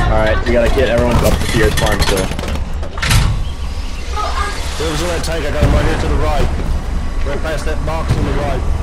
Alright, we gotta get everyone up to Pierce Farm still. Whoever's on that tank, I got him right here to the right. Right past that box on the right.